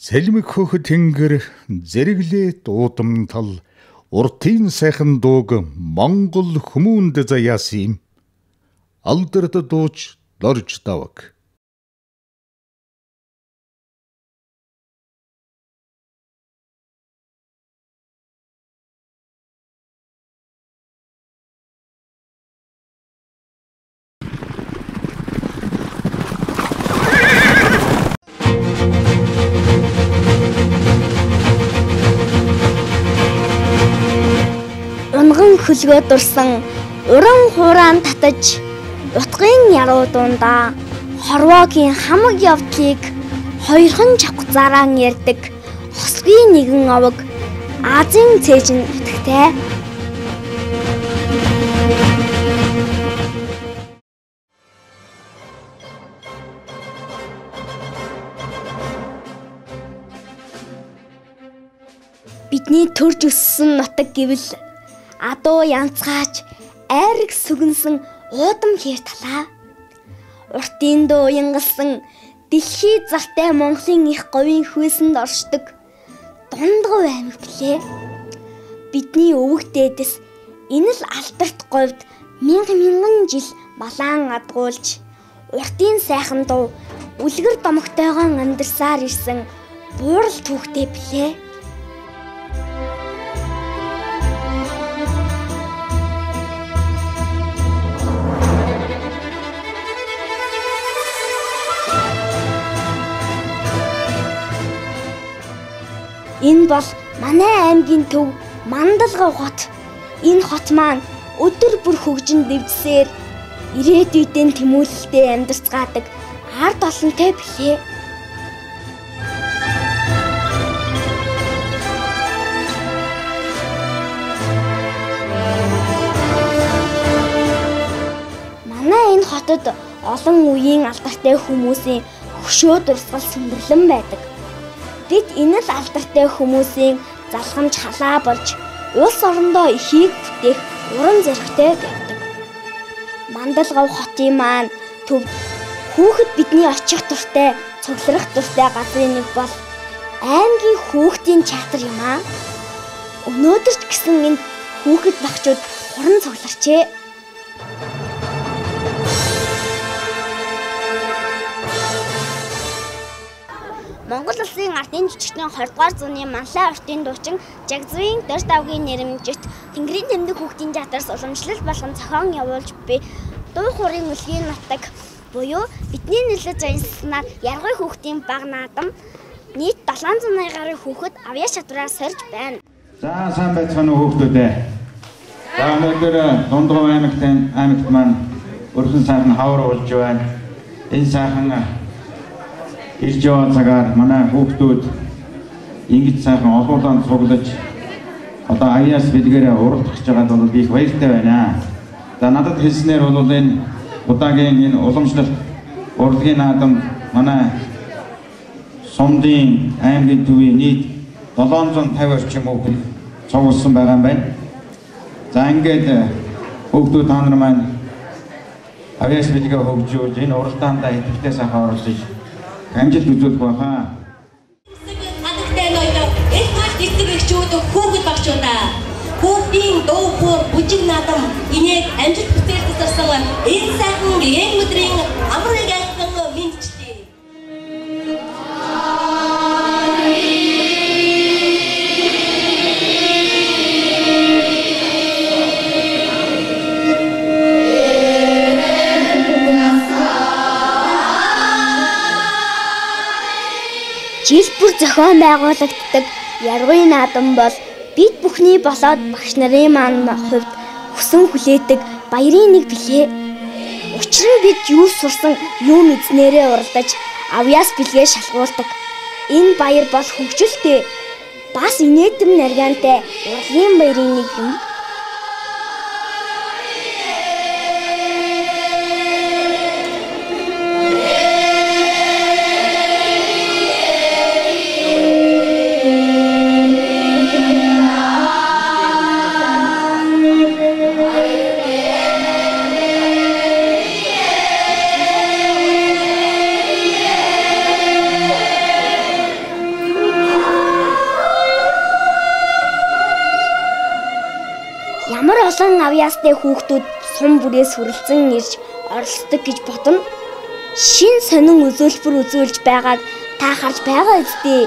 Сэлмэг хөх тэнгэр зэрэглээ дуудам тал уртын сайхан дууг Монгол хүмүүнд заяасан юм. Алдарт дууч дорж даваг. Унган хөлгөө дурсан уран хураан татаж утгын яруу дундаа хорвоогийн хамаг явдлыг хоёрхан чавхцаараа ярьдаг хосгийн нэгэн овог Азийн цээжин нутагтай. Бидний төрж өссөн нутаг гэвэл адуу янцгаач айраг сүгэнсэн уудам хэр талаа. Уртын дуу уянгалсан дэлхий зартай Монголын их говийн хүйсэнд оршдог дундгов аймаг билээ. Бидний өвөг дээдэс энэ л алдарт говьд мянган жил малаан адгуулж уртын сайхан дуу үлгэр домогтойгоо амьдарсаар ирсэн буурал түүхтэй билээ. Энэ бол манай аймгийн төв Мандалгав хот. Энэ хот маань өдөр бүр хөгжин дэвжсээр ирээдүйдээ тэмүүлэлтэд амьдарцгаадаг ард олонтой билээ. Манай энэ хотод олон үеийн алдартай хүмүүсийн хөшөө дурсгал сүндэрлэн байдаг. Бид энэ л алдартай хүмүүсийн залхамж халаа болж улс орондоо ихийг бүтээх уран зоригтой байдаг. Мандалгав хотын маань төв хүүхэд бидний очих дуртай, цугларах дуртай газрын нэг бол аймгийн хүүхдийн театр юм аа. Өнөөдөр ч гэсэн энд хүүхэд багчууд хуран цугларчээ. Монгол улсын ардын жүжигчдийн 20 дугаар зууны Манлай ортын дуучин Жагзвийн Дорж давгийн нэрмжит Тэнгэрийн тэмдэг хүүхдийн театраас уламжлал болгон зохион явуулж буй дуу хуурын үлгийн нутаг буюу бидний нэлээд зайлсанаар Яргуй хүүхдийн баг наадам нийт 700 гаруй хүүхэд авьяа чадвараар сорж байна. За сайн байцгаана уу хүүхдүүдээ. За өнөөдөр Дундгов аймагт маань өрхөн сайхан хавар болж байна. Энэ сайхан ирж яваа цагаар манай хүүхдүүд ингэж сайхан олуулаад цуглаж одоо авьяас бэлгээрээ уралдах гэж байгаад бол би их баяртай байна. За надад хэлснээр бол энэ удаагийн энэ уламжлалт урлагийн наадам манай Сумдын аймгийн төвийн нийт 750 орчим хүүхэд цугласан байгаа юм байна. За ингээд хүүхдүүд та нар маань авьяас бэлгээ хөгжүүлж энэ уралдаандаа идэвхтэй сайхан оролцож амжилт үзүүлэх байхаа. Хадагтай ноёдоо энэ хол дистрикт эхчүүд хүүхэд багчуудаа хүүхдийн дуу хуур бүжиг наадам энийг амжилт бүтээлд зарсан энэ сайхан янг өдрийн амрыг айлхан мэдчихдээ. Жил бүр зохион байгуулагддаг Яргуй наадам бол бид бүхний болоод багш нарын маань хувьд хүсэн хүлээдэг баярын нэг билээ. Учир нь бид юу сурсан, юу мэдснээрээ уралдаж авьяас бэлгээ шалгуулдаг. Энэ баяр бол хөгжилтэй бас инээдэм наргаантай урлагийн баярын нэг юм. Ямар олон авьяастай хүүхдүүд сум бүрээс хүрэлцэн ирж оролцдог гэж бодно. Шин сонин үзүүлбэр үзүүлж байгааг та харж байгаа үстэй.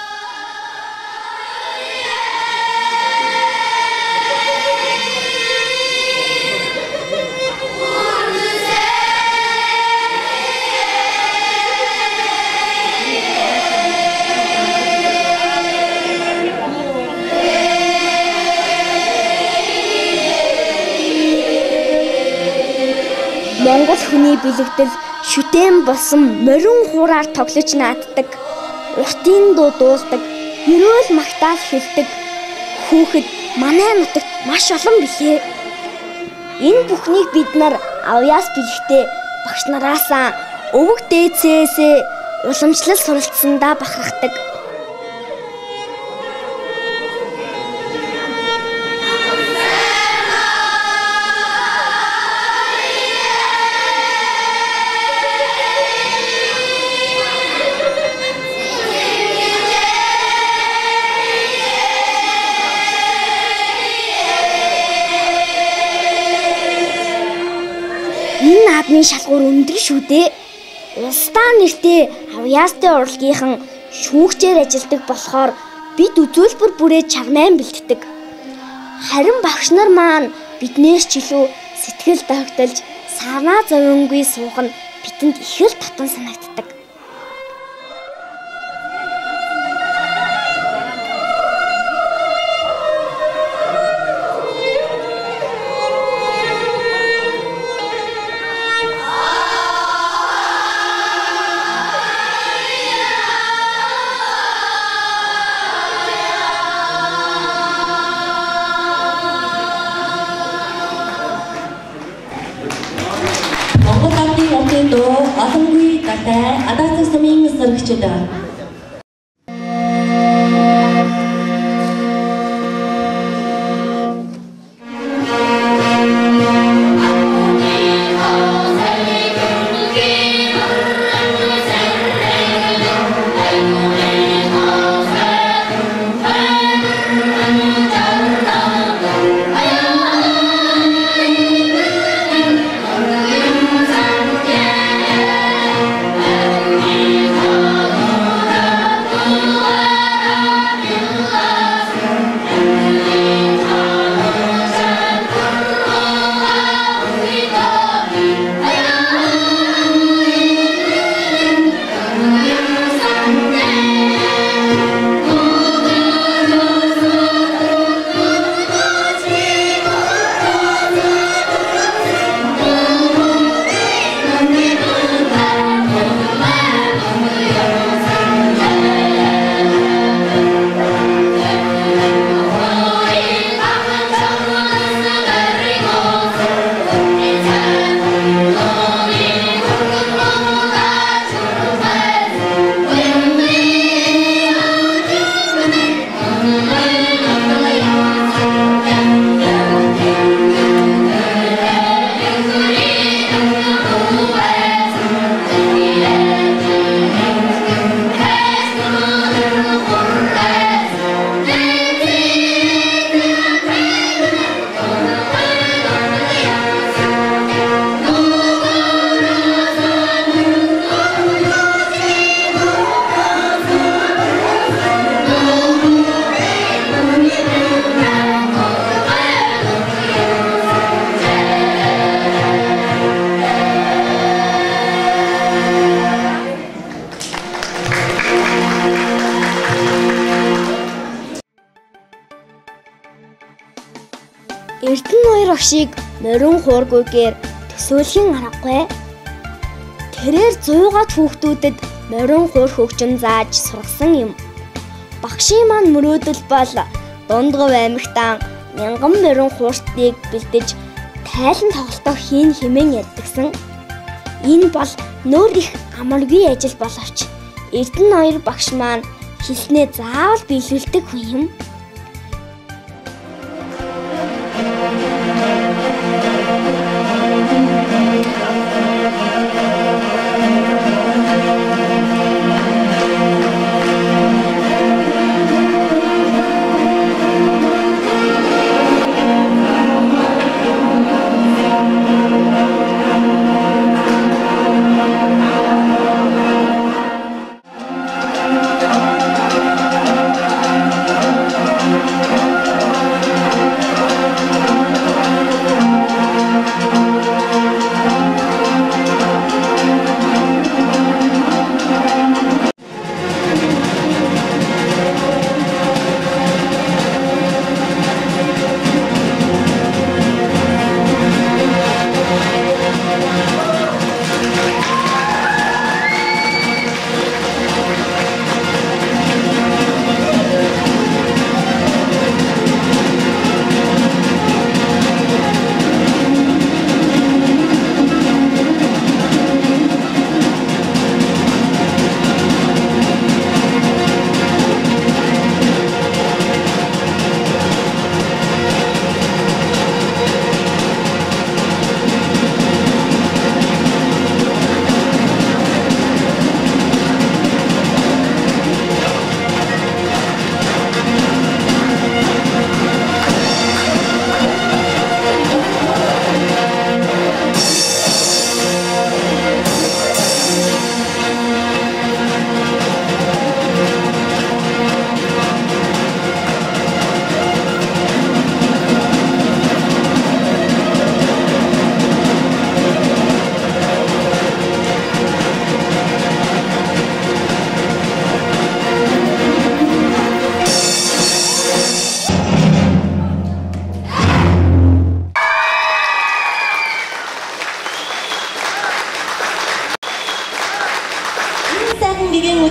Монгол хүний бэлэгдэл шүтэн болсон морин хуураар тоглож нааддаг. Уртын дуу дуулдаг, ерөөл магтаал хэлдэг хүүхэд манай нутагт маш олон билээ. Энэ бүхнийг бид нар авьяас бэлэгтээ багш нараасаа өвөг дээдсээсээ уламжлал суралцсандаа бахархдаг. Энэ наадмын шалгуур өндөр шүү дээ. Улсдаа нэртэй авьяастай урлагийнхан шүүгчээр ажилдаг болохоор бид үзүүлбэр бүрээ чармайн бэлддэг. Харин багш нар маань биднээс ч илүү сэтгэл догтолж санаа зовонгүй суух нь бидэнд их л татан санагддаг. Атомгүй татай адаацсан сумын сэргчд. Эрдэнэ 2 багшийг морин хуургүйгээр төсөөлхийн аргагүй. Тэрээр 100-аад хүүхдүүдэд морин хуур хөгжин зааж сургасан юм. Багшийн маань мөрөөдөл бол Дундгов аймагтаа 1000 морин хууртыг бэлдэж тайлан тоглолтоо хийн хэмээн яддагсан. Энэ бол нөр их амаргүй ажил боловч Эрдэнэ 2 багш маань хэлснээ заавал биелүүлдэг хүн юм.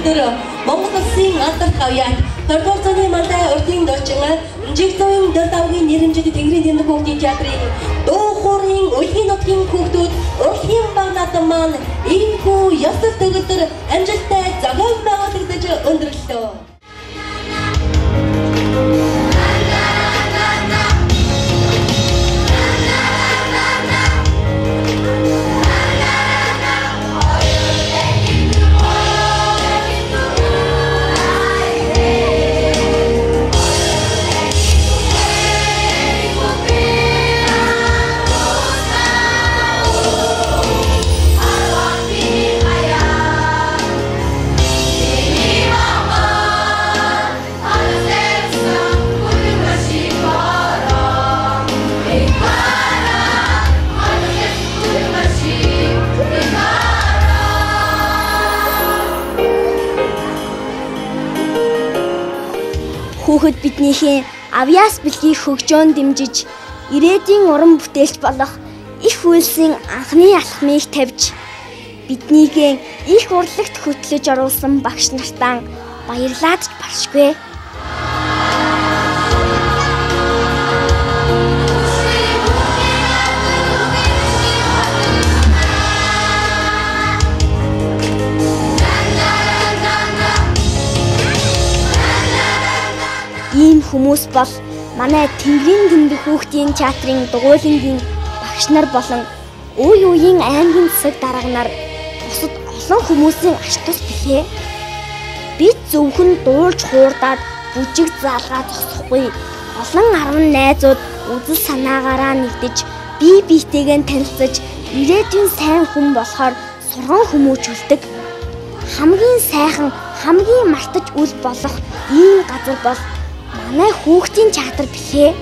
өнөөдөр Монгол Улсын алдарт хавьяат 20-р зууны мантай урдын дорчин Жигзовын дөрд авгийн нэрэмжит Тэнгэрийн тэмдэг хүүхдийн театрын дуу хоорын үлгийн нутгийн хүүхдүүд урлагийн баг наадам маань иймхүү ёсол төгөлдөр амжилттай зохион байгуулагдаж өндөрлөө. Хүүхэд биднийхээ авьяас бэлгийг хөгжөөн дэмжиж ирээдүйн уран бүтээлч болох их үйлсийн анхны алхмыг тавьж биднийг их урлагт хөтлөж оруулсан багш нартаа баярлаад баршгүй. Ийм хүмүүс бол манай Тэнгэрийн тэмдэг хүүхдийн театрын дугуйлангийн багш нар болон үе үеийн аймгийн засаг дарга нар бусад олон хүмүүсийн ач тус билээ. Бид зөвхөн дуулж хуурдаад бүжиг заалгаа зогсохгүй олон 10 найзууд үзэл санаагаараа нэгдэж бие биетэйгээ танилцаж ирээдүйн сайн хүн болохоор сурган хүмүүжүүлдэг. Хамгийн сайхан, хамгийн мартаж үл болох ийм газар бол манай хүүхдийн театр билээ.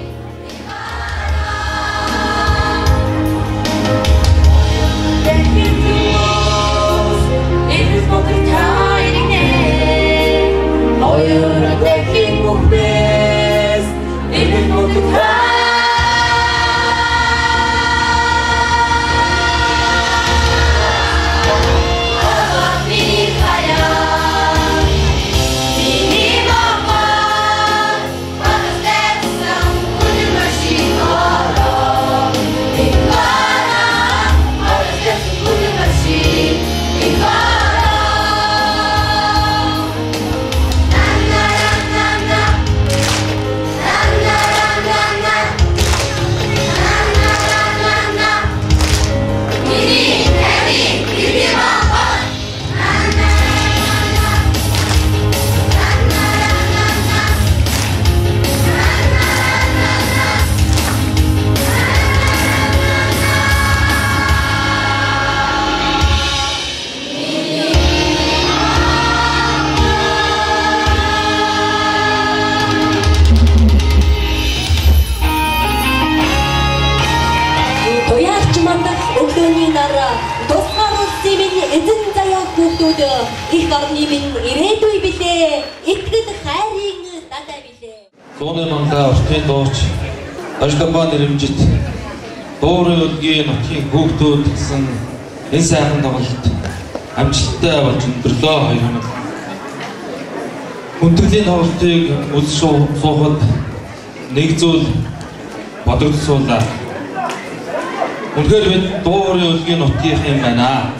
Их орны минь ирээдүй билээ. Итгэл хайрын дадаа билээ. Дууны мандаа уртын дууч Ажлабаа нэрэмжит дуурын үлгийн нутгийн хүүхдүүд гэсэн энэ сайхан тоглолт амжилттай болж өндөрлөө 2 хоног. Хүндрлийн тоглолтыг суухад нэг зүйл бодогдсуулаа. Үнэхээр бид дуурын үлгийн нутгийн юм байна.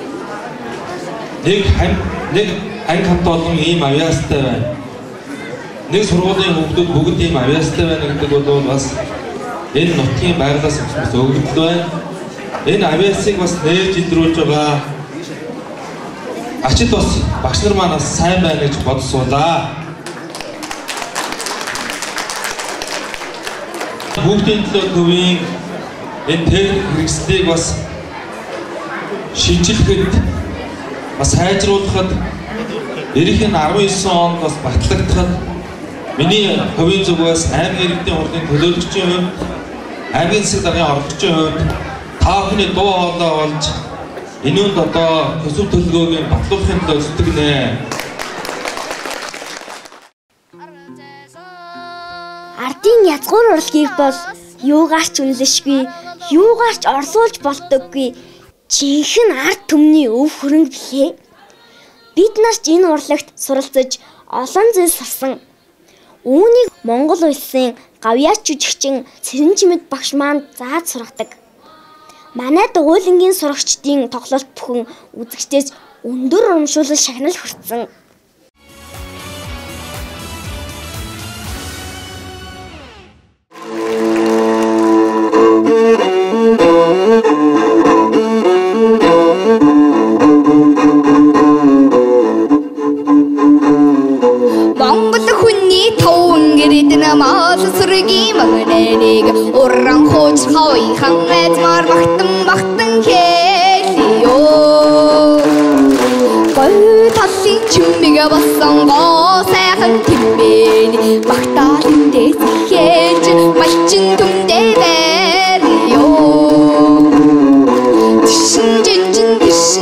Нэг анги хамт олон ийм авьяастай байна. Нэг сургуулийн хүүхдүүд бүгд ийм авьяастай байна гэдэг бол бас энэ нутгийн байгалаас бас өгөгдөл байна. Энэ авьяасыг бас нээж илрүүлж байгаа. Ачид бас багш нар маань бас сайн байна гэж бодсуулаа. Хүүхдийн төлөө төвийн энэ техник хэрэгслийг бас шинжилгээд бас сайжруулахад ирэх нь 19 онд бас батлагдахад миний хувийн зүгээс аймгийн иргэдийн хурлын төлөөлөгчийн хувьд аймгийн засаг даргын оролцогчийн хувьд та бүхний дуу хоолой болж энүүнд одоо төсөв төлөвлөгөөг батлуулахын төлөө зүтгэнэ. Ардын язгуур урлагийг бол юугаарч үнэлшгүй, юугаарч орлуулж болдоггүй жинхэнэ ард түмний өв хөрөнгө билээ. Бид нарч энэ урлагт суралцаж олон зүйл сурсан. Үүнийг Монгол улсын гавьяач жүжигчин Цэрэнчимэд багш маань зааж сургадаг. Манай дугуйлангийн сурагчдын тоглолт бүхэн үзэгчдээс өндөр урамшуулал шагнал хүртсэн. Монгол хүний таван гэрд намаас сүргийн магнэнийг уран хууч хавьхан эзмар багтан хэлиё. Гой талын чимэг басан гоо сайхан тэмбэн багтаалын дэсхэж малчин түмдэ бэриё. Тишин жинжин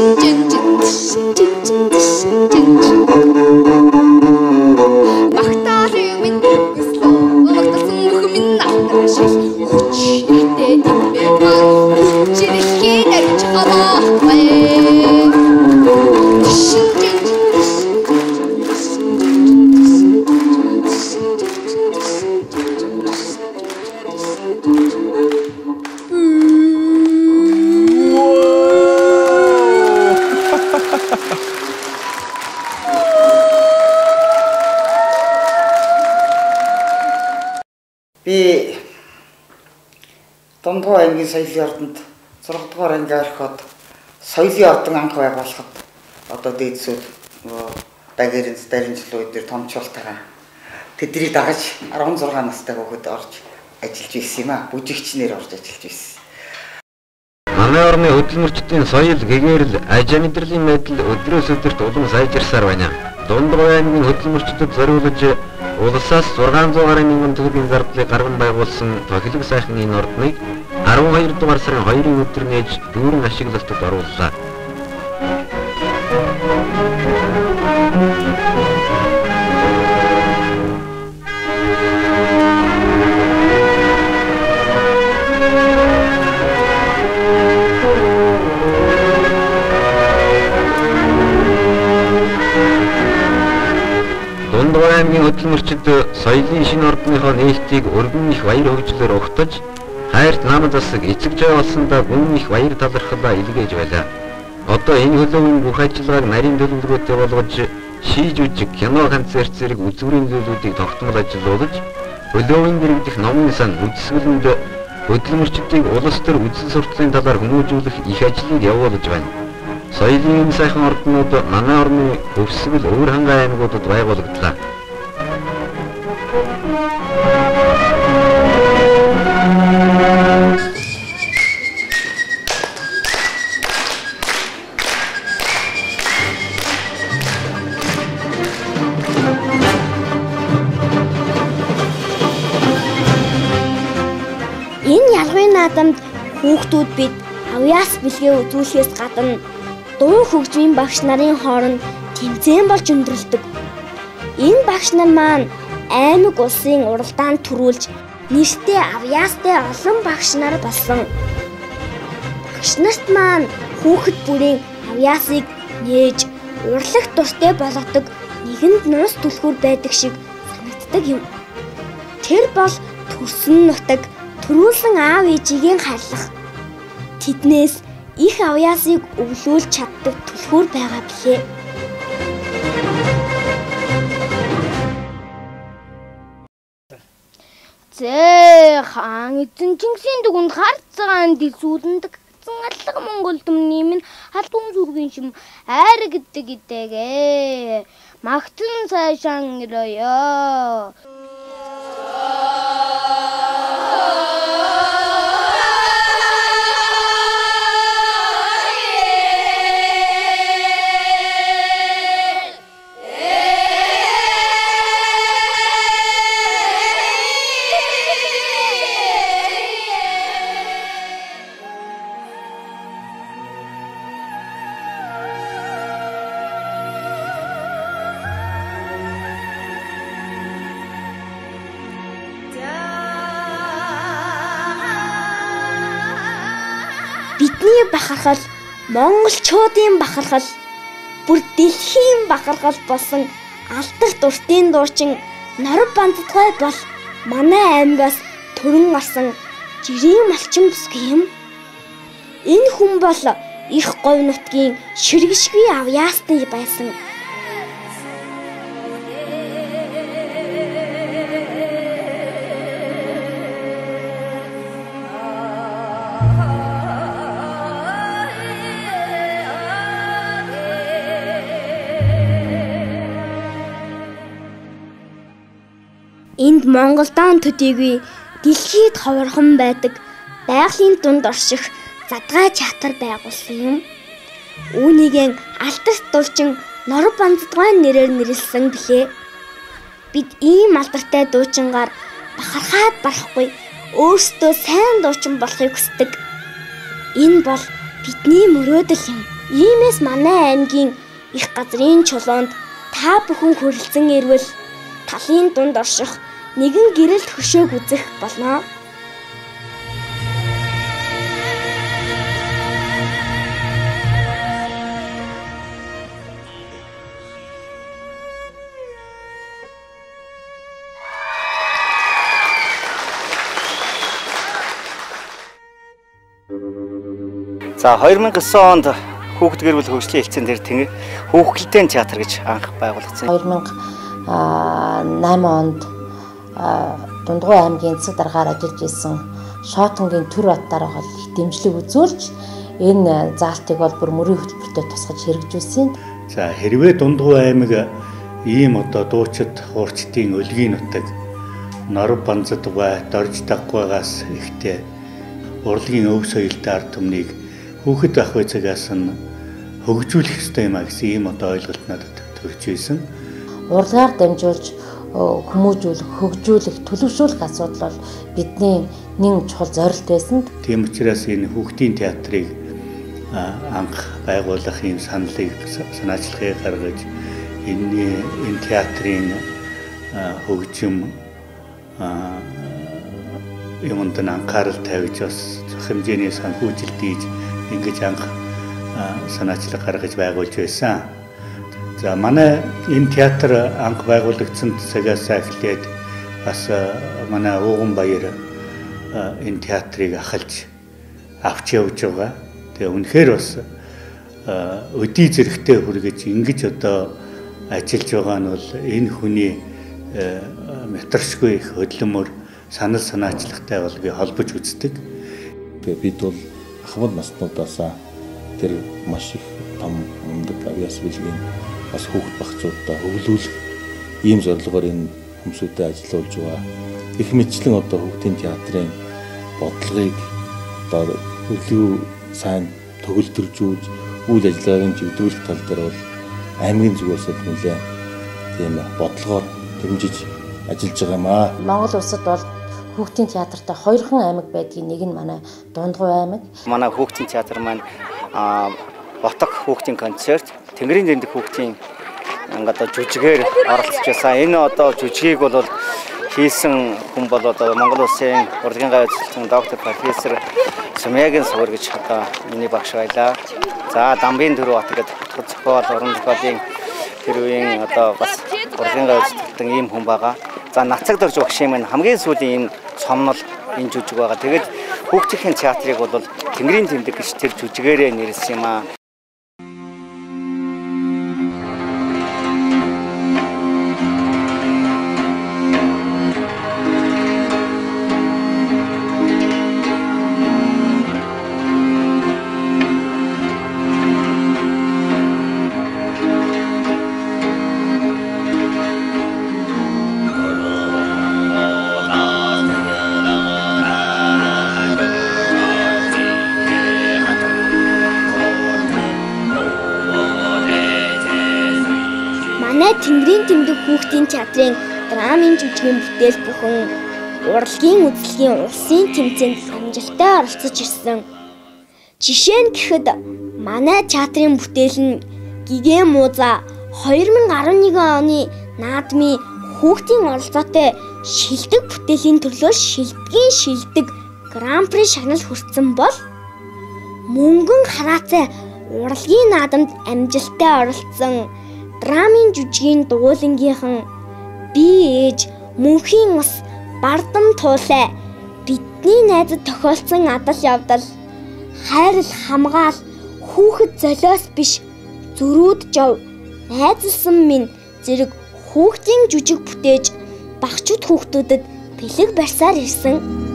Би Дундгой аймгийн соёлын ордонд 6 дугаар анги ороход соёлын ордон анх байгуулахад одоо дээдсүүд дагэрэнц даринчлуу дээр томчуултайгаа тэднийг дагаж 16 настай хүүхэд орж ажиллаж байсан юм а. Бүжигчнэр орж ажиллаж байсан. Манай орны хөдөлмөрчдийн соёл гэгээрл аж амьдралын байдал өдрөөс өдөрт улам сайжирсаар байна. Дундгой аймгийн хөдөлмөрчдөд зориулж улсаас 600 гаруй мянган төгрөгийн зардлыг гарган байгуулсан тохилог сайхан энэ ордныг 12 дугаар сарын 2-ын өдөр нээж дүүрэн ашиглалтад орууллаа. Дундгой аймгийн хөдөлмөрчид соёлын шинэ ордныхоо нээлтийг өргөн их баяр хөгжлөөр угтаж, хайрт нам засаг эцэг жай болсондоо гүн их баяр талархлаа илгээж байлаа. Одоо энэ хөлөөгийн бүх ажиллагааг нарийн төлөвлөгөөтэй болгож, шийж үжиг, кино, концерт зэрэг үзүүрийн зүйлүүдийг тогтмол ажиллуулж, хөлөөгийн дэргэдэх номын сан үзэсгэлэнд хөдөлмөрчдийг улс төр үзэл сурталын талаар хүмүүжүүлэх их ажлыг явуулж байна. Соёлын сайхан орднууд манай орны өвсгөл өвөр хангай аймагуудад байгуулагдлаа. Энэ ялгын наадамд хүүхдүүд бид авьяас бэлгээ үзүүлэхээс гадна дуу хөгжмийн багш нарын хооронд тэмцээн болж өндөрлөдөг. Энэ багш нар маань аймаг улсын уралдаанд төрүүлж нэртэй авьяастай олон багш нар болсон. Багш нарт маань хүүхэд бүрийн авьяасыг нээж урлагт дуртай болгодог нэгэнд нуус түлхүүр байдаг шиг санагддаг юм. Тэр бол төрсөн нутаг төрүүлсэн аав ээжигийн харлах. Тэднээс их авьяасыг өвлүүлж чаддаг түлхүүр байгаа билээ. Хаан эзэн Чингисийн дүгэнд харц цагаан дэлсүүлэн дагцсан аллага Монгол түмний минь халдун зүргийн шим айр гэдэг идэгээ магтан сайшаан ирөөё. Бидний бахархал, монголчуудын бахархал, бүр дэлхийн бахархал болсон алдарт уртын дуучин Норов Бандтгай бол манай аймгаас төрөн гарсан жирийн малчин бүсгүй юм. Энэ хүн бол их говь нутгийн ширгэшгүй авьяасны байсан. Энд Монголдон төдийгүй дэлхийд ховорхон байдаг байгалийн дунд орших задгай театр байгуулсан юм. Үүнийг алдарт дуучин Норов Бандтгай нэрээр нэрлсэн билээ. Бид ийм алдартай дуучингаар бахархаад барахгүй өөрсдөө сайн дуучин болохыг хүсдэг. Энэ бол бидний мөрөөдөл юм. Иймээс манай аймгийн их газрын чулуунд та бүхэн хүрэлцэн ирвэл талын дунд орших нэгэн гэрэлт хөшөөг үзэх болно. За 2009 онд Хүүхэд гэр бүл хөгжлийн хэлтсийн дээр Хүүхэлдэйн театр гэж анх байгуулагдсан. 2008 онд Дундгуй аймгийн Цэг даргаар ажиллаж исэн Шоотонгийн төр баттаар гол их дэмжлэг үзүүлж энэ заалтыг бол бүр мөрийн хөтөлбөртөө тусгаж хэрэгжүүлсэн. За хэрвээ Дундгуй аймаг ийм одоо дуучид хуурчдын өлгийн нутаг Норов Бандтгай дорж даггүйгаас ихтэй урлагийн өв соёлтой ард түмнийг хүүхэд ах байцаагаас нь хөгжүүлэх ёстой юм а гэсэн ийм одоо ойлголт надад төрж ийсэн. Урлагаар дамжуулж хүмүүжүүлэх, хөгжүүлэх, төлөвшүүлэх асуудал бол бидний нэг чухал зорилт байсан. Тийм учраас энэ хүүхдийн театрыг анх байгуулах ийм саналыг санаачлагыг гаргаж энэ театрын хөгжим юмд анхаарал тавьж бас хэмжээний санхүүжилт хийж ингэж анх санаачлаг гаргаж байгуулж байсан. За манай энэ театр анх байгуулагдсан цагаас эхлээд бас манай Ууган баяр энэ театрыг ахалж авч явж байгаа. Тэгээ үнэхээр бас өдий зэрэгтэй хүргэж ингэж одоо ажиллаж байгаа нь бол энэ хүний метршгүй их хөдөлмөр санал санаачлагтай бол би холбож үздэг. Бид бол ахмад наснуудаас тэр маш их том мундаг авьяас билгийн бас хүүхэд багцуудаа хөвлүүлэх ийм зорилгоор энэ хүмүүстэй ажиллаж байгаа. Их мэтлэн одоо хүүхдийн театрын бодлогыг одоо хөлөө сайн төгөлдржүүлж үйл ажиллагааг живдүүлэх тал дээр бол аймгийн зүгээс нэлээд тийм бодлогоор дэмжиж ажиллаж байгаа юм аа. Монгол улсад бол хүүхдийн театртай хоёрхан аймаг байдгийн нэг нь манай Дундгуй аймаг. Манай хүүхдийн театр маань Боток хүүхдийн концерт, Тэнгэрийн дэндэх хүүхдийн одоо жүжигээр оролцож байсан. Энэ одоо жүжигийг бол хийсэн хүн бол одоо Монгол Улсын урлагийн гай үзүүлсэн доктор профессор Сумягийн суур гэж одоо миний багш байлаа. За Дамбын дөрөв бат гэдэг зохиол уран зохиолын тэр үеийн одоо бас урлагийн гай үзүүлсэн ийм хүн байгаа. За Нацаг дорж багшийн маань хамгийн сүүлийн энэ цомнол энэ жүжиг байгаа. Тэгээд хүүхдийн театрыг бол Тэнгэрийн тэмдэг гэж тэр жүжигээрээ нэрлсэн юм аа. Тэнгэрийн тэмдэг хүүхдийн театрын драмын жүжигийн бүтээл бүхэн урлагийн үзлэгийн улсын тэмцээнд амжилттай оролцож ирсэн. Жишээ нь гэхэд манай театрын бүтээл нь Гигэн Мууза 2011 оны наадмын хүүхдийн оролцоотой шилдэг бүтээлийн төрлөөр шилдэг гран при шагнал хүртсэн бол мөнгөн хараацай урлагийн наадамд амжилттай оролцсон драмын жүжигийн дугуйлангийнхан би ээж мөнхийн ус бардам туулай бидний найзад тохиолдсон адал явдал хайрл хамгаал хүүхэд золиос биш зөрүүд жов найзалсан минь зэрэг хүүхдийн жүжиг бүтээж багчууд хүүхдүүдэд бэлэг барьсаар ирсэн.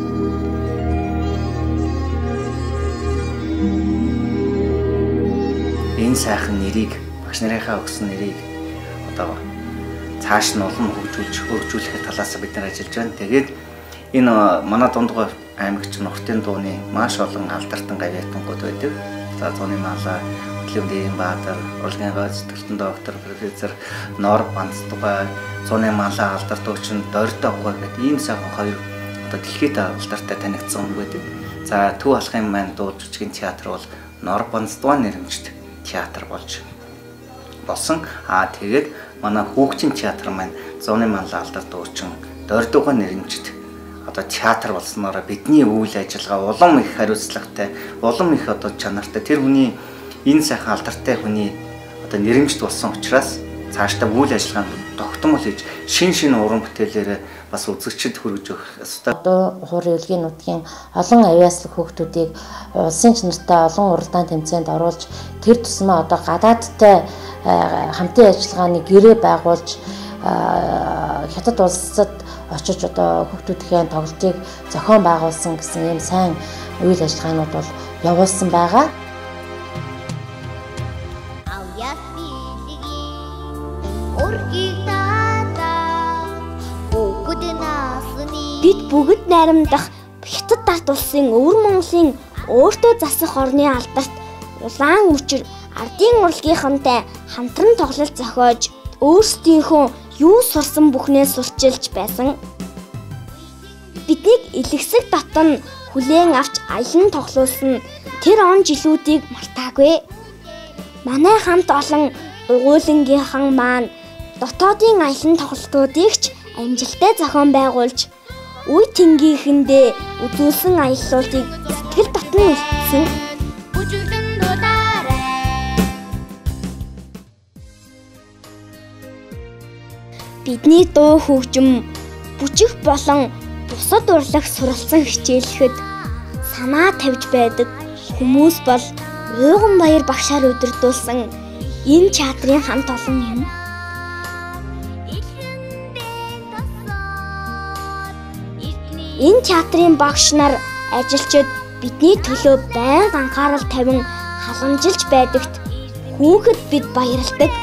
Энэ сайхан нэрийг багш нарынхаа өгсөн нэрийг одоо цааш нь улам хөгжүүлэхэд талаас бид нар ажиллаж байна. Тэгээд энэ манай Дундгой аймагч Нуртын дууны маш олон алдартай гавьяатангууд байдаг. За зуны малаа, Хөтлөмдийн Баатар, урлагийн гол сэтгэлтэн доктор, профессор Нор Банцдугай, зуны малаа алдартай Дордогой гэдэг ийм сайхан хоёр одоо дэлхийд алдартай танигдсан хүн байдаг. За Төв алхын маань дуу жүжигний театр бол Нор Банцдугай нэрмжт театр болсон. Тэгээд манай хүүхдийн театр маань зуны малаа алдартай дуучин Дордогой нэрмжт одоо театр болсноор бидний үйл ажиллагаа улам их хариуцлагатай, улам их одоо чанартай тэр хүний энэ сайхан алдартай хүний одоо нэрмжт болсон учраас цаашдаа үйл ажиллагаанд тогтмол хийж шин уран бүтээлээр бас үзэгчд хүргэж өгөх ёстой. Одоо хуурын үлгийн нутгийн олон авьяаслаг хүүхдүүдийг улсын чанартай олон уралдаан тэмцээнд оруулж тэр тусмаа одоо гадаадтай хамтын ажиллагааны гэрээ байгуулж хятад улсад очиж одоо хүүхдүүдийн тоглолтыг зохион байгуулсан гэсэн ийм сайн үйл ажиллагаанууд бол явуулсан байгаа. Бид бүгд найрамдах Хятад дард улсын өвөр Монголын өөртөө засах орны алдарт улаан өчир ардын урлагийнхантай хамтран тоглолт зохиож өөрсдийнхөө юу сурсан бүхнээ сурчилж байсан. Биднийг илгэсэг дотн хүлээн авч аялан тоглуулсан тэр он жилүүдийг мартаагүй. Манай хамт олон дугуйлангийнхан маань дотоодын аялан тоглолтуудыг ч амжилттай зохион байгуулж үе тэнгийнхэндээ үзүүлсэн аяллуудыг сэтгэл татна үлдсэн. Бидний дуу хөгжим бүжиг болон бусад урлаг суралцсан хичээлэхэд санаа тавьж байдаг хүмүүс бол Уйган Баяр багшаар удирдуулсан энэ театрын хамт олон юм. Энэ театрын багш нар ажилчид бидний төлөө байнга анхаарал тавин халамжилж байдагт хүүхэд бид баярладаг.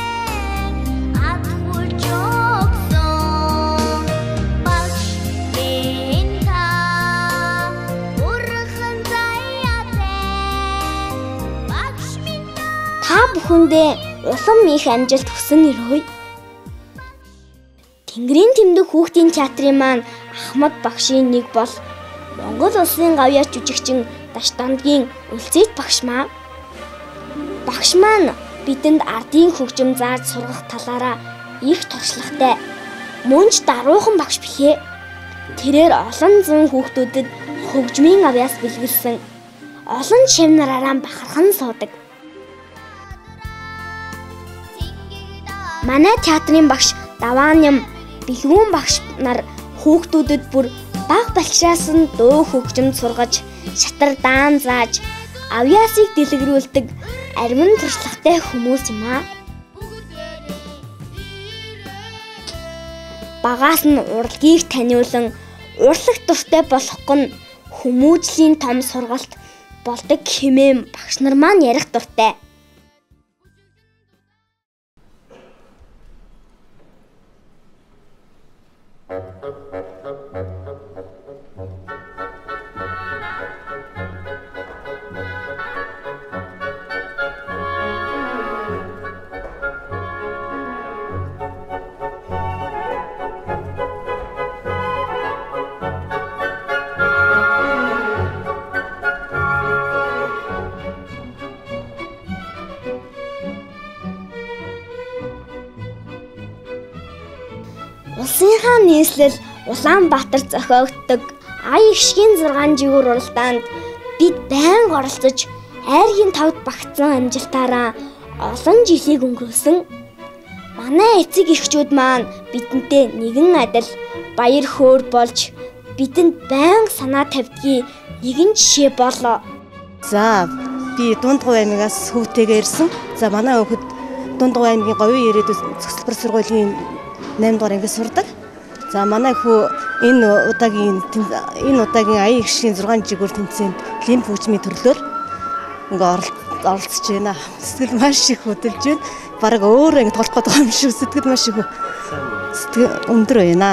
Та бүхэндээ улам их амжилт хүсэн өрөөе. Тэнгэрийн тэмдэг хүүхдийн театрын маань Ахмад багшийн нэг бол Монгол улсын гавьяач жүжигчин Даштамдгийн Үлзийт багш маа. Багш маань бидэнд ардын хөгжим зааж сургах талаараа их туршлагатай. Мөнч даруухан багш билээ. Тэрээр олон зуун хүүхдүүдэд хөгжмийн авьяас бэлгэлсэн. Олон шивнараараа бахархан суудаг. Манай театрын багш Давааням бэлгүүн багш нар хүүхдүүдэд бүр баг балчраас нь дуу хөгжим сургаж, шатар даан зааж, авьяасыг дэлгэрүүлдэг аримн туршлагатай хүмүүс юм аа. Багаас нь урлагийг таниулан, урлаг дуртай болох нь хүмүүжлийн том сургалт болдог хэмээн багш нар маань ярих дуртай. Улсынхаа нийслэл Улаанбаатар зохиогддог ая гişгийн 6 жигүүр уралдаанд бид байнга оролцож айргийн тавд багтсан амжилтаараа олон жилийг өнгөрөөсөн. Манай эцэг эхчүүд маань бидэнтэй нэгэн адил баяр хөөр болж бидэнд байнга санаа тавьдгийг нэгэн жишээ болоо. За би Дундгуй аймагаас хөвтэйгээр ирсэн. За манай хөвд Дундгуй аймгийн говийн ирээдүйн цэцлбэр сургуулийн 8 дугаар ангид сурдаг. За манай хүү энэ удаагийн аян гişгийн 6 жигүүр тэмцээнд лимф хүчмийн төрлөөр ингээ оролцож байна. Сэтгэл маш их хөдөлж байна. Бараг өөрөө ингээ тоглох гэдэг юм шиг сэтгэл маш их өндөр байна.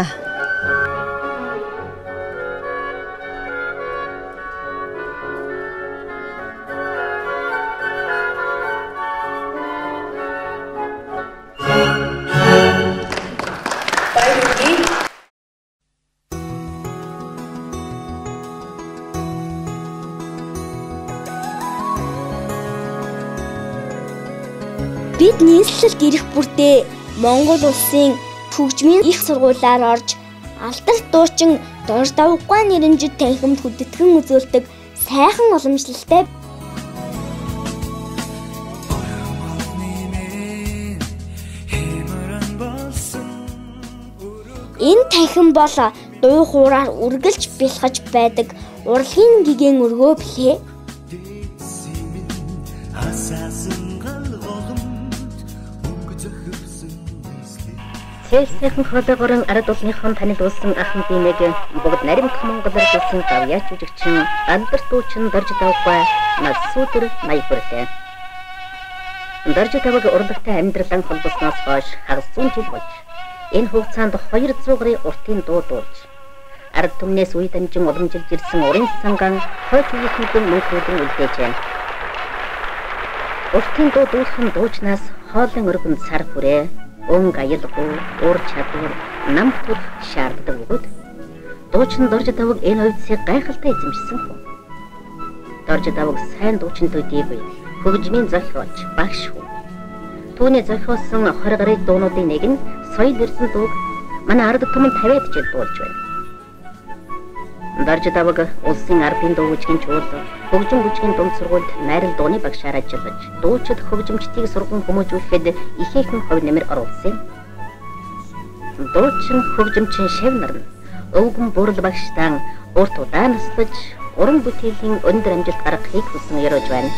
Бид нийслэлд ирэх бүрдээ Монгол улсын хөгжмийн их сургуулиар орж алдарт дуучин Дор Давгай нэрэмжит танхимд хүндэтгэн үзүүлдэг сайхан уламжлалтай. Энэ танхим бол дуу хуураар үргэлж бэлхэж байдаг урлагийн гигэн өргөө билээ. Цэсхэн хоолойгорон ард улсынхон танилцуулсан ахын бимэг бүгд наримт Монголоор хэлсэн гавьяач жүжигчин алдарт дуучин Дорж Давгай нас сүтэр маягуртай. Дорж Давгай урлагтай амьдралан холбосноос хойш хагас 100 жил болж энэ хугацаанд 200 гаруй уртын дуу дуулж ард түмнээс үе дамжин уламжилж ирсэн урын санган хойч үеийнхэн мөнхрүүдэн үлдээж байна. Уртын дуу дуулсан дуучнаас хоолын өргөн цар хүрээ өнгө аялгүй ур чадвар нам төрх шаарддаг бөгөөд дуучин Дорж Давгай энэ хувьцыг гайхалтай эзэмшсэн хүн. Дорж Давгай сайн дуучинтой дийгүй хөгжмийн зохиолч багш хүн. Түүний зохиолсон 20 гаруй дуунуудын нэг нь соёл ирсэн дууг манай ард түмэн 50-аад жил дуулж байна. Дорж Давгай улсын ардын дуу хүчгийн чуулга хөгжим хүчгийн дунд сургуульд найрал дууны багшаар ажиллаж дуучид хөгжимчдийг сурган хүмүүжүүлэхэд ихээхэн хувь нэмэр оруулсан. Дуучин хөгжимчин шав нар нь өвгөн бүрэл багштан урт удаан наслаж уран бүтээлийн өндөр амжилт гаргахыг хүсэн яриж байна.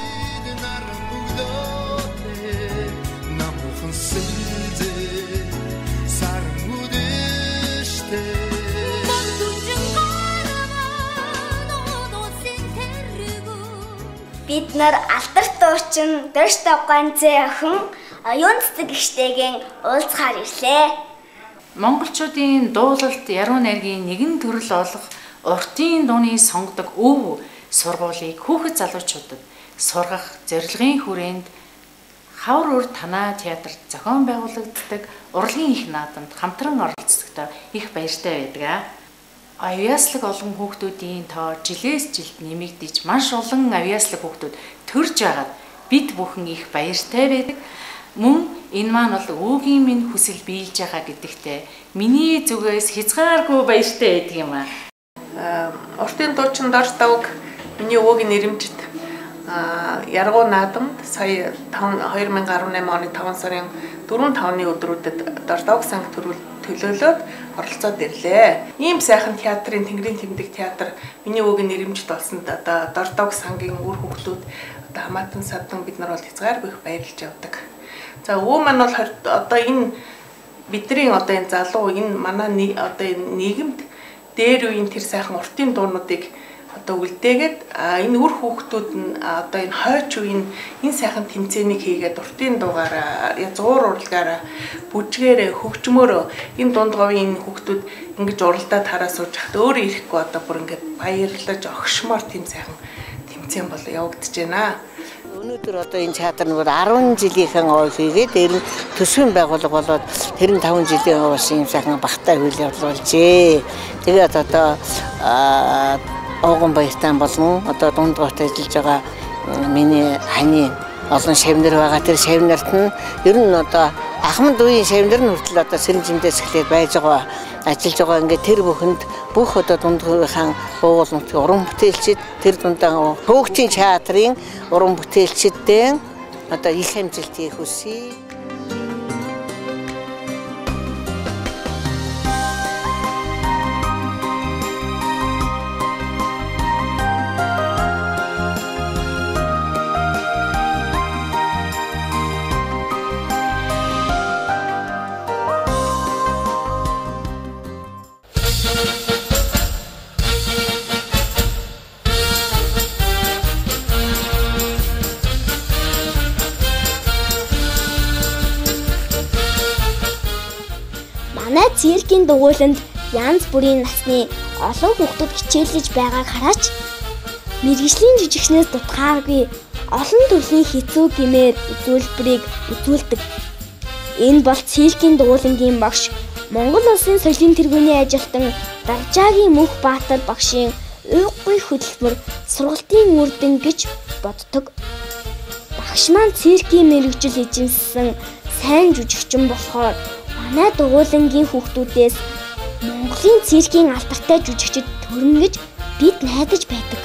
Бид нар алдарт дуучин Дорж Давгай охин оюун цэцэг гişтэйгийн уулзахаар ирлээ. Монголчуудын дуулалт яруу найргийн нэгэн төрөл болох уртын дууны сонгодог өв сургуулийг хүүхэд залуучуудад сургах зорилгын хүрээнд Хавар өр танаа театрт зохион байгуулагддаг урлагийн их наадамд хамтран оролцдогтой их баяртай байдаг. Авьяаслаг олон хүүхдүүдийн тоо жилээс жилд нэмэгдэж маш олон авьяаслаг хүүхдүүд төрж байгаад бид бүхэн их баяртай байдаг. Мөн энэ маань бол өвгийн минь хүсэл биелж байгаа гэдэгтээ миний зүгээс хязгааргүй баяртай байдаг юм аа. Уртын дуучин Дорж Давгай миний өвгийн нэрэмжит яргуу наадамд сая 2018 оны 5 сарын 4-5-ны өдрүүдэд Дорж Давгай санг төлөөлөөд оролцоод ирлээ. Ийм сайхан театрын Тэнгэрийн тэмдэг театр миний өвгийн нэрэмжит болсонд одоо Дорж Давгай сангийн үр хөвгөлүүд одоо хамаатан садан бид нар бол хязгааргүй их баярлж явдаг. За өвөө маань бол одоо энэ бидний одоо энэ залуу энэ манай одоо энэ нийгэмд дээр үеийн тэр сайхан уртын дуунуудыг одоо үлдээгээд энэ үр хүүхдүүд нь одоо энэ хойч үеийн энэ сайхан тэмцээнийг хийгээд уртын дуугаараа зуур урлагаараа бүжгээрээ хөгжмөөрөө энэ дундговын энэ хүүхдүүд ингэж уралдаад хараа сууж хахад өөрөө ирэхгүй одоо бүр ингэж баярлаж огшмоор тийм сайхан тэмцээн бол явагдаж байна. Өнөөдөр одоо энэ театр нь 10 жилийнхэн ой хийгээд дээр нь төсвийн байгууллага болоод тэр нь 5 жилийн хойш юм сайхан багтаа үйл явдал болжээ. Тэгээд одоо Огон баяртан болон одоо дундгойт ажиллаж байгаа миний ханы олон шавнар байгаа. Тэр шавнарт нь ер нь одоо ахмад үеийн шавнар нь хүртэл одоо сэрэмжмдээс эхлээд байж байгаа ажиллаж байгаа. Ингээд тэр бүхэнд бүх одоо дундгүйн уулын уран бүтээлчид тэр дундаа хүүхдийн театрын уран бүтээлчидтэй одоо их амжилт хийх хүсье. Манай циркийн дугуйланд янз бүрийн насны олон хүүхдүүд хичээлж байгааг хараач мэргэжлийн жижигчнээс дутгааргүй олон төрлийн хэцүү гэмээр үзүүлбэрийг үзүүлдэг. Энэ бол циркийн дугуйлангийн багш Монгол Улсын соёлын тэргүүний ажилтан Даржаагийн Мөнх Баатар багшийн уйггүй хөтөлбөр сургалтын үрдэн гэж боддог. Багш маань циркийн мэргэжил эзэмссэн сайн жүжигчин болохоор манай дугуйлангийн хүүхдүүдээс Монголын циркийн алдартай жүжигчид төрнө гэж бид найдаж байдаг.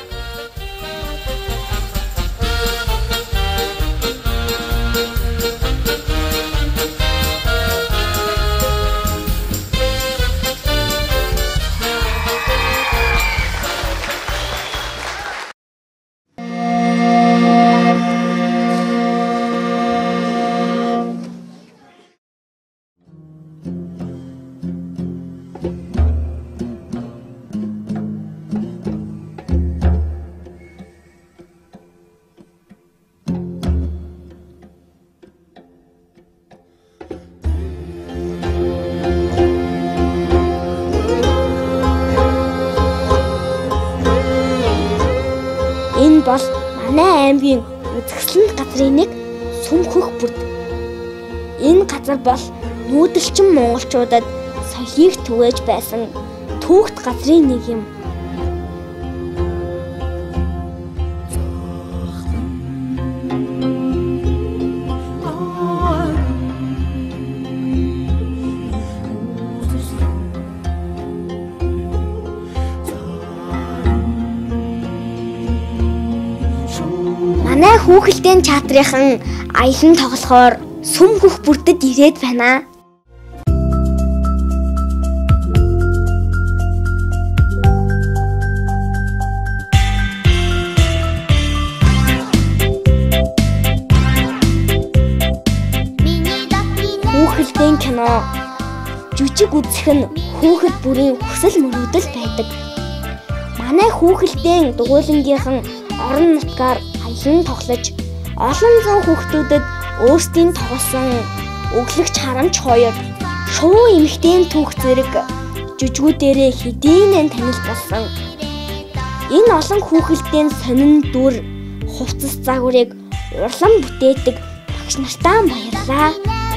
Энэ бол манай аймгийн үзэсгэлэнт газрын нэг сүм хөх бүрд. Энэ газар бол нүүдэлчин монголчуудад соёлыг түгээж байсан түүхт газрын нэг юм. Манай хүүхэлдэйн театрынхан аялан тоглохоор сүм хөх бүрдэд ирээд байна. Хүүхэлдэйн кино жүжиг үзэх нь хүүхэд бүрийн хүсэл мөрөөдөл байдаг. Манай хүүхэлдэйн дугуйлангийнхан орон нутгаар аялан тоглож олон зуун хүүхдүүдэд өөрсдийн тоглосон өглөгч харамч хоёр шувуу эмэгтэйн түүх зэрэг жүжгүүдээрээ хэдийнэн танил болсон. Энэ олон хүүхэлдэйн сонин дүр хувцас загварыг урлан бүтээдэг багш нартаа баярлалаа.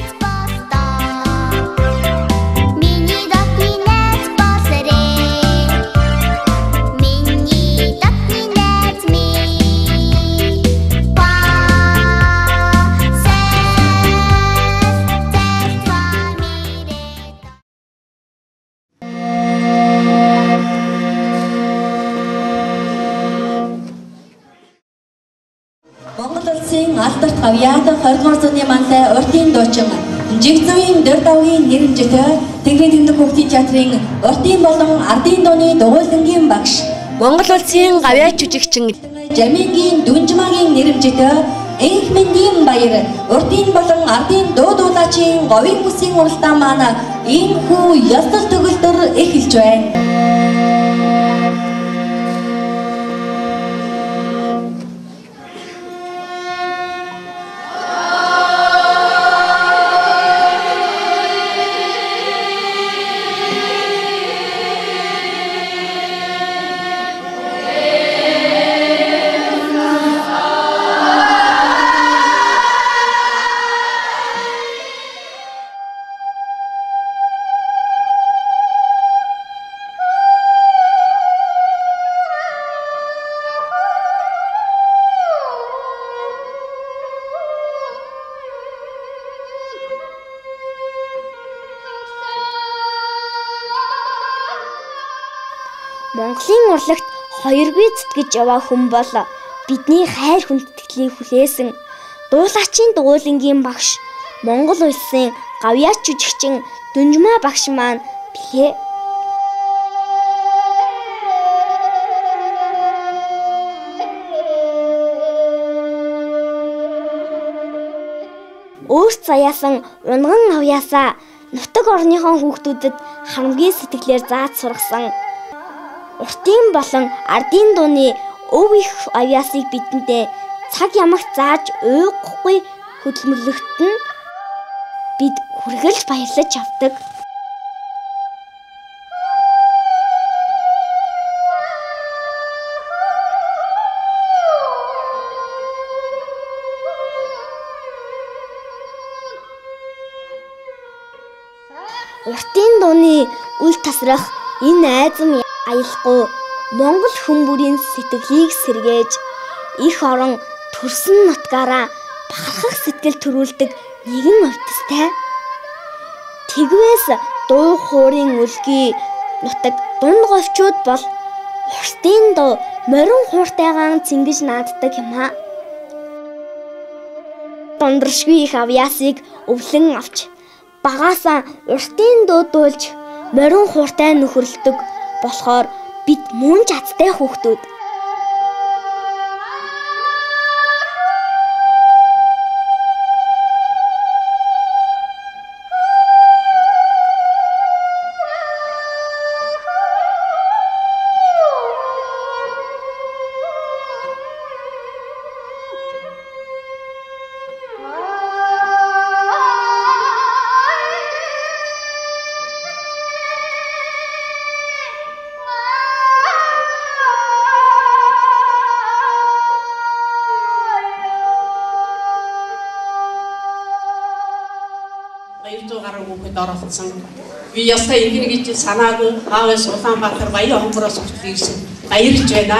Монгол улсын алдарт гавьяат 20 дугаар зууны манлай уртын дуучин Жигзүүийн Дөр давгийн нэрэмжтэй Тэнгэрийн тэмдэг хүүхдийн театрын уртын болон ардын дууны дугуйлангийн багш Монгол улсын гавьяат жүжигчин Жамингийн Дүнжмагийн нэрэмжтэй Энх Мэндийн баяр уртын болон ардын дуу дуулаачийн говийн бүсийн уралдаан маань энэ хүү ёслол төгөлдөр эхэлж байна. Монголын урлагт хоёргүй зүтгэж яваа хүн бол бидний хайр хүндэтгэлийг хүлээсэн дуулаачийн дугуйлангийн багш Монгол улсын гавьяач жүжигчин Дүнжмаа багш маань билээ. Өөрт заяасан унган авьяасаа нутаг орныхон хүүхдүүдэд хамгийн сэтгэлээр зааж сургасан. Уртын болон ардын дууны өв их авьяасыг бидэндээ цаг ямагт зааж уйгахгүй хөдөлмөрлөхт нь бид хүргэлж баярлаж авдаг. Уртын дууны үл тасрах энэ айзам аялахгүй Монгол хүмүүрийн сэтгэлийг сэргээж их орон төрсөн нутгаараа бахархах сэтгэл төрүүлдэг нэгэн өвдөстэй. Тэгвээс дуу хуурын үлгий нутаг дунд говьчууд бол уртын дуу морин хууртайгаан цэнгэж нааддаг юм аа. Дондршгүй их авьяасыг өвлөн авч багаасаа уртын дуу дуулж морин хууртай нөхөрлөдөг болохоор бид мөн чадтай хүүхдүүд. оролцсон. Би ястаа ингэнэ гэж санаагүй хаавас Улаанбаатар баян хонгороос хүртэл баярлж байна.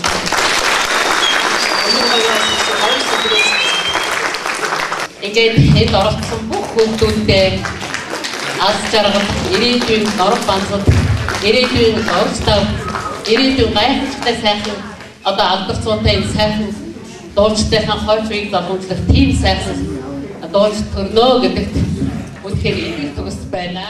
Тэгээд хэд оролцсон бүх хүмүүстээ аз жаргал, ирээдүйн норов банцуд, ирээдүйн орцтой, ирээдүйн гайхалтай сайхан одоо алдарцуутай сайхан дуулчтайхан хойч үеийг боломжлох тийм сайхан дуулж төрнөө гэдэгт үнэхээр их төгс байна.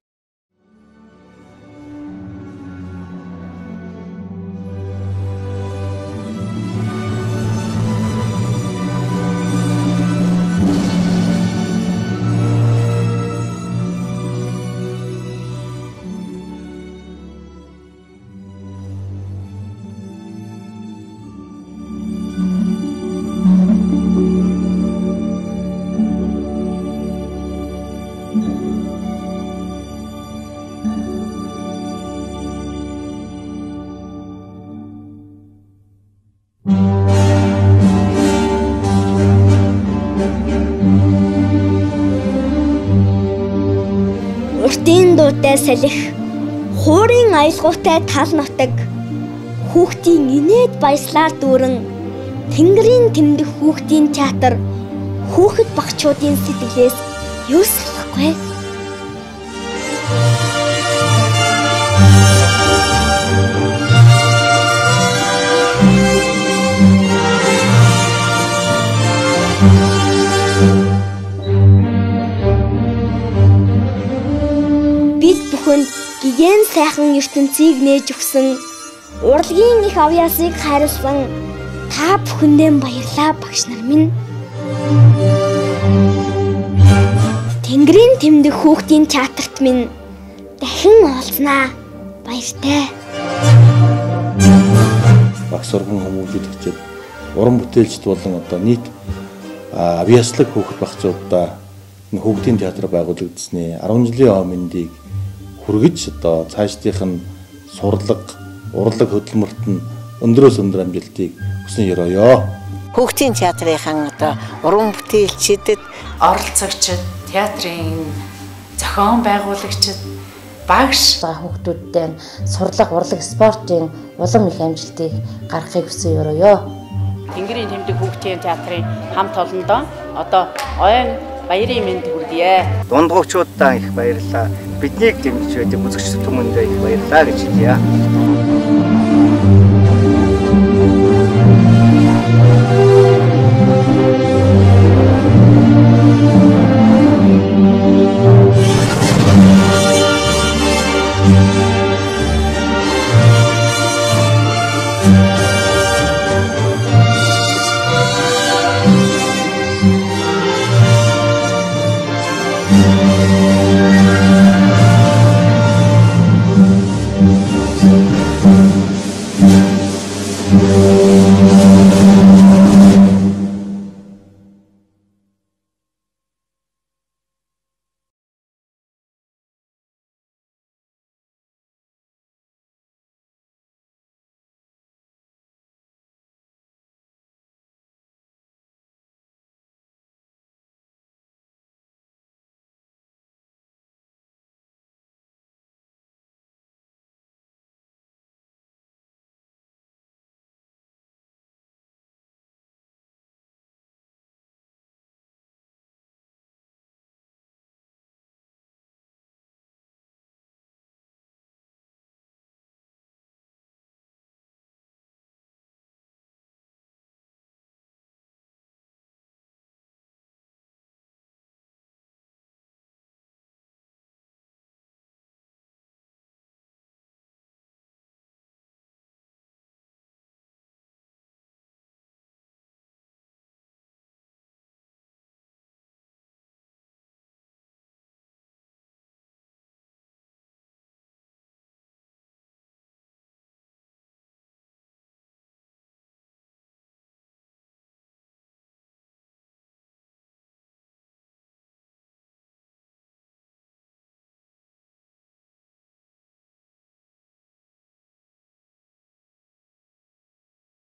Уртын дуутай салхи, хуурын аялгаутай тал нутаг, хүүхдийн инээд баяслаар дүүрэн, тэнгэрийн тэмдэх хүүхдийн театр, хүүхэд багчуудын сэтгэлээс юу салахгүй. Гигэн сайхан ертөнцийг нээж өгсөн, урлагийн их авьяасыг хайрлсан та бүхэндээ баярлалаа багш нар минь. Тэнгэрийн тэмдэх хүүхдийн театрт минь дахин уулзнаа. Баяртай. Багш сургууль хүмүүжил очиж уран бүтээлчд болон одоо нийт авьяаслаг хүүхэд багцуудаа хүүхдийн театр байгуулагдсны 10 жилийн өмнөдийг хүргэж одоо цаашдынх нь сурлаг, урлаг хөдөлмөрт нь өндрөөс өндөр амжилтыг хүсэн ёроё. Хүүхдийн театрынхан одоо уран бүтээлчдэд, оролцогчид, театрын зохион байгуулагчид, багш хүүхдүүдтэй сурлаг, урлаг, спортын улам их амжилтыг гаргахыг хүсэн ёроё. Тэнгэрийн тэмдэг хүүхдийн театрын хамт олондоо одоо ойн баярын мэнд хүргье. Дундгуйчуудаа их баярлалаа. Биднийг дэмжиж байдаг үзэгч хүмүүстээ их баярлалаа гэж хэлье.